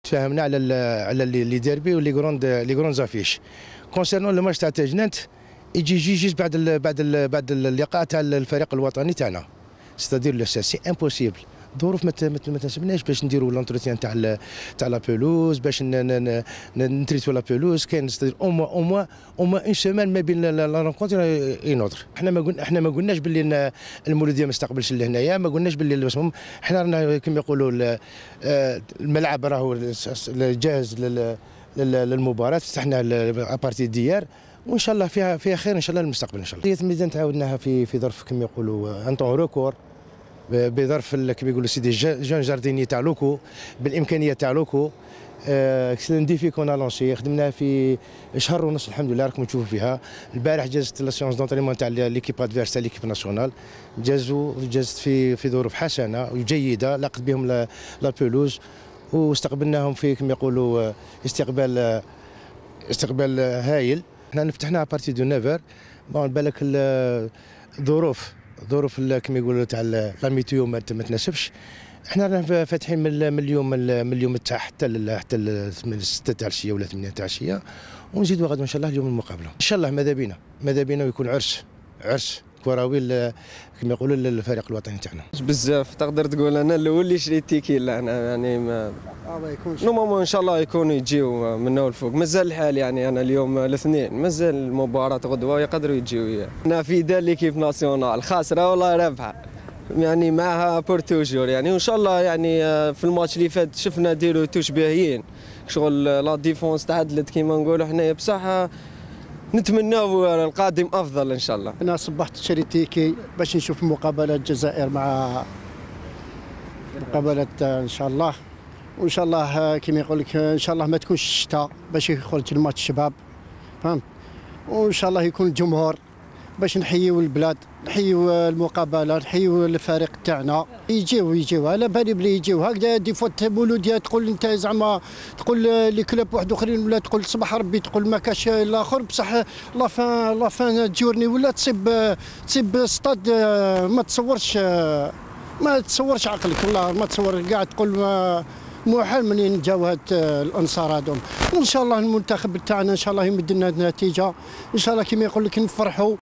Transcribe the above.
تفاهمنا على لي ديربي ولي غروند زافيش. كونسيرنون لو ماتش تاع تاجنانت يجي جيست بعد اللقاء تاع الفريق الوطني تاعنا، ستادير سي امبوسيبل. ظروف ما تناسبناش باش نديروا لونتروتيان تاع لا بيلوز، باش نتريتو لا بيلوز. كاين ستادير او موا اون سيمان ما بين لا رونكونتر اي نوتر. احنا ما قلناش باللي المولوديه ما استقبلش لهنايا، ما قلناش باللي احنا رانا كما يقولوا الملعب راهو جاهز للمباراه. فتحنا ابارتي ديار وان شاء الله فيها خير ان شاء الله المستقبل ان شاء الله. الميزان تعاودناها في ظرف كما يقولوا ان طون ريكور، بظرف كما يقولوا سيدي جون جارديني تاع لوكو، بالامكانيه تاع لوكو. سي ان ديفي كون لونسي، خدمناه في شهر ونص الحمد لله راكم تشوفوا فيها. البارح جازت لا سيونس دونترينمون تاع ليكيب ادفيرس تاع ليكيب ناسيونال، جازت في ظروف حسنه وجيده، لاقت بهم لا بيلوز واستقبلناهم في كما يقولوا استقبال هايل. احنا فتحنا بارتي دو 9 بون بالك الظروف كما يقولوا تاع لا ميتيو ما تناسبش. احنا رانا فاتحين من اليوم تاع حتى 6 تاع العشيه ولا 8 تاع العشيه، ونزيدوا غدا ان شاء الله اليوم المقابله ان شاء الله. ماذا بينا ويكون عرس كروي كما يقولوا للفريق الوطني تاعنا. بزاف تقدر تقول انا الاول اللي شريت تيكي. لا انا يعني ما يكونش نورمالمون ان شاء الله يكونوا يجيو منا والفوق. مازال الحال يعني انا اليوم الاثنين مازال المباراه غدوه يقدروا يجيو. انا في دار ليكيب ناسيونال خاسره والله رابحه يعني معها بور توجور يعني، وان شاء الله يعني في الماتش اللي فات شفنا ديروا توش باهيين شغل لا ديفونس تعدلت كيما نقولوا حنايا، بصح نتمناو القادم افضل ان شاء الله. انا صبحت شريت تيكي باش نشوف مقابله الجزائر مع مقابله ان شاء الله، وان شاء الله كما يقول لك ان شاء الله ما تكونش الشتاء باش يخرج الماتش الشباب فهمت، وان شاء الله يكون الجمهور باش نحييو البلاد، نحييو المقابله، نحييو الفريق تاعنا. يجيو على بالي بلي يجيو هكذا. دي فوت مولوديه تقول انت زعما تقول لي كلوب واحد اخرين ولا تقول صباح ربي تقول ما كاش الاخر، بصح لا فان جورني ولا تصيب ستاد ما تصورش عقلك والله ما تصور. قاعد تقول محال منين جاو هاد الانصار هذوم. وان شاء الله المنتخب تاعنا ان شاء الله يمد لنا النتيجه ان شاء الله كما يقول لك نفرحوا.